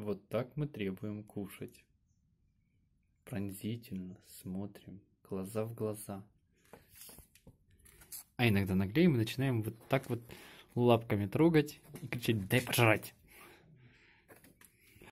Вот так мы требуем кушать. Пронзительно смотрим, глаза в глаза. А иногда наглеем и начинаем вот так вот лапками трогать и кричать: дай пожрать.